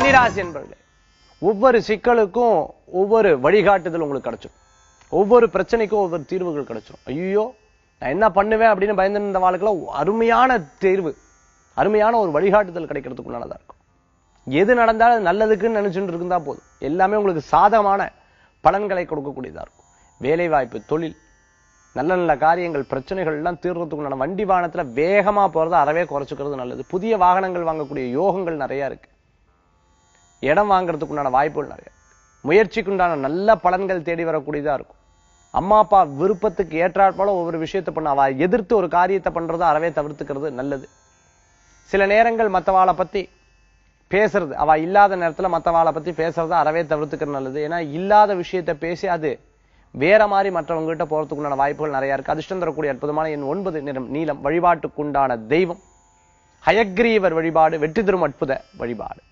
கன்னிராசி என்பவர்களே, ஒவ்வொரு சிக்கலுக்கும் ஒவ்வொரு வழிகாட்டுதல் உங்களுக்கு கிடைச்சிடும். ஒவ்வொரு பிரச்சனைக்கும் ஒவ்வொரு தீர்வுகள் கிடைச்சிடும். ஐயோ நான் என்ன பண்ணுவேன் அப்படின்னு பயந்து இருந்த வாழ்க்கையில அருமையான தேர்வு, அருமையான ஒரு வழிகாட்டுதல் கிடைக்கிறதுக்குள்ளதா இருக்கும். எது நடந்தாலும் நல்லதுக்குன்னு நினைச்சுட்டு இருந்தா போதும், எல்லாமே உங்களுக்கு சாதகமான பலன்களை கொடுக்கக்கூடியதா இருக்கும். வேலை வாய்ப்பு, தொழில், நல்ல நல்ல காரியங்கள், பிரச்சனைகள் எல்லாம் தீர்றதுக்குண்டான வண்டி வாகனத்துல வேகமா போறதை அறவே குறைச்சுக்கிறது நல்லது. புதிய வாகனங்கள் வாங்கக்கூடிய யோகங்கள் நிறைய இருக்கு. இடம் வாங்குறதுக்குண்டான வாய்ப்புகள் நிறைய, முயற்சிக்குண்டான நல்ல பலன்கள் தேடி வரக்கூடியதா இருக்கும். அம்மா அப்பா விருப்பத்துக்கு ஏற்றாற்போல ஒவ்வொரு விஷயத்தை பண்ண, அவ எதிர்த்து ஒரு காரியத்தை பண்றதை அறவே தவிர்த்துக்கிறது நல்லது. சில நேரங்கள் மற்றவாளை பத்தி பேசுறது, அவ இல்லாத நேரத்துல மற்றவாளை பத்தி பேசுறதை அறவே தவிர்த்துக்கிறது நல்லது. ஏன்னா இல்லாத விஷயத்தை பேசி அது வேற மாதிரி மற்றவங்க கிட்ட போறதுக்குண்டான வாய்ப்புகள் நிறைய இருக்கு. அதிர்ஷ்டம் தரக்கூடிய அற்புதமான எண் 9 நிறம் நீலம். வழிபாட்டுக்குண்டான தெய்வம் ஹயக்ரீவர் வழிபாடு வெற்றி தரும் அற்புத வழிபாடு.